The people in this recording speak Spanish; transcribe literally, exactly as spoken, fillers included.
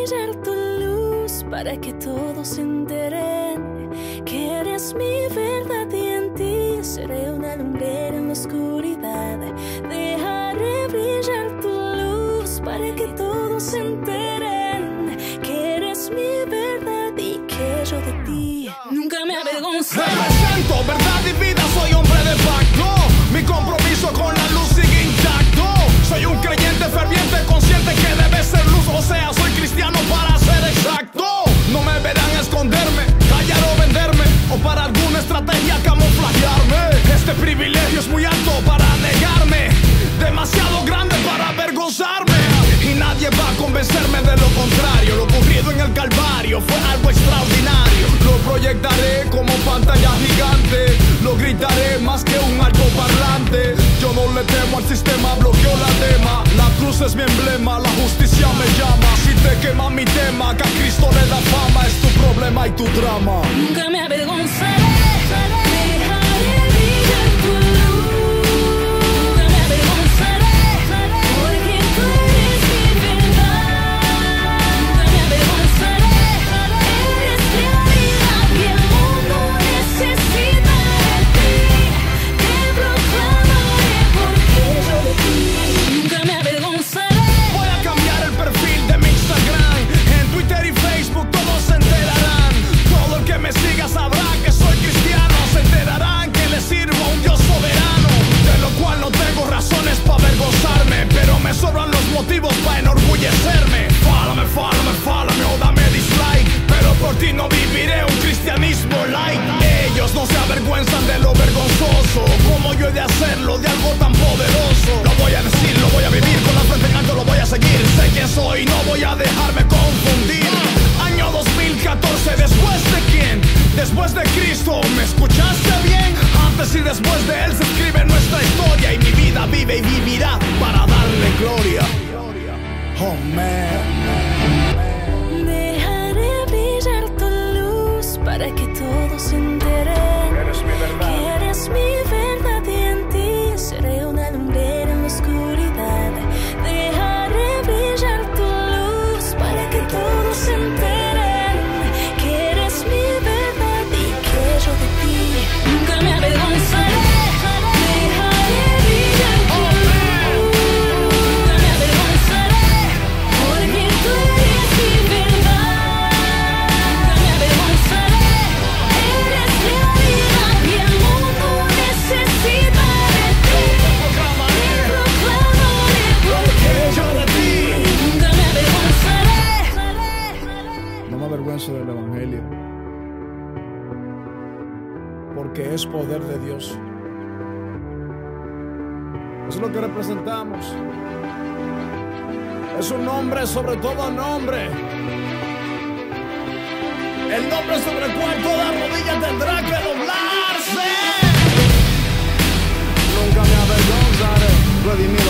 brillar tu luz para que todos se enteren que eres mi verdad y en ti seré una lumbrera en la oscuridad. Dejaré brillar tu luz para que todos se enteren que eres mi verdad y que yo de ti nunca me avergonzaré. Represento verdad y vida, soy hombre de pacto. Mi compromiso con la luz sigue intacto. Soy un creyente ferviente, consciente que debe ser luz. O sea, soy cristiano para ser exacto. No me verán esconderme, callar o venderme, o para alguna estrategia camuflajearme. Este privilegio es muy alto para negarme, demasiado grande para avergonzarme. Y nadie va a convencerme de lo contrario. Lo ocurrido en el Calvario fue algo extraordinario. Lo proyectaré como pantalla gigante, lo gritaré más que un altoparlante. Yo no le temo al sistema, bloqueo la tema. La cruz es mi emblema, la justicia me llama. Si te quema mi tema, que a Cristo le da fama, es tu problema y tu drama. Nunca me avergonzaré. Dejaré brillar tu luz. Nunca me avergonzaré, porque tú eres mi verdad. Nunca me avergonzaré. Eres realidad y el mundo necesita de ti. Te proclamaré porque yo de ti nunca me avergonzaré. Voy a cambiar el perfil de mi Instagram. En Twitter y Facebook todos se enterarán. Todo el que me siga sabrá que soy cristiano. Se enterarán que le sirvo a un Dios soberano, de lo cual no tengo razones para avergonzarme, pero me sobran los motivos para enorgullecerme. Fálame, fálame, fálame o dame dislike, pero por ti no viviré un cristianismo light. Ellos no se avergüenzan de lo vergonzoso, como yo he de hacerlo de algo tan poderoso. Lo voy a decir, lo voy a vivir, con la frente en alto lo voy a seguir. Sé quién soy, no voy a dejarme confundir. Año dos mil catorce, ¿después de quién? Después de Cristo, ¿me escuchaste bien? Antes y después de Él se escribe nuestra historia, y mi vida vive y vivirá para darle gloria. Oh man. Dejaré brillar tu luz para que todos se enteren que eres mi verdad y en ti seré una lumbrera en la oscuridad. Dejaré brillar tu luz para que todos se enteren que eres mi verdad y que yo de ti nunca me avergonzaré. Dejaré brillar tu luz, nunca me avergonzaré, porque tú eres mi verdad. Nunca me avergonzaré, eres realidad y el mundo necesita de ti. Te proclamaré porque yo de ti nunca me avergonzaré. No me avergüenzo del evangelio, porque es poder de Dios. Es lo que representamos. Es un nombre sobre todo nombre, el nombre sobre el cual toda rodilla tendrá que doblarse. Nunca me avergonzaré, redimiendo